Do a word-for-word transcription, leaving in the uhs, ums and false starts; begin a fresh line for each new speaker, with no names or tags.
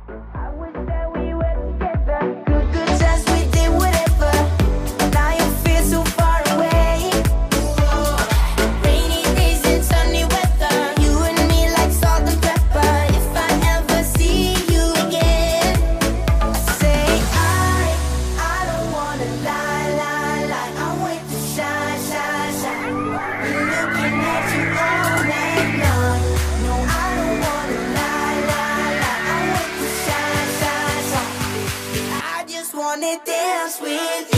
I wish that we were together. Good, good times, we did whatever. Now you feel so far away. Rainy days and sunny weather. You and me like salt and pepper. If I ever see you again, say I, I don't wanna lie, lie, lie. I'll wait to shine, shine, shine. Looking at you all night long. No, I don't wanna lie, lie, lie. I'll wait to shine, shine, shine. I just wanna dance with you.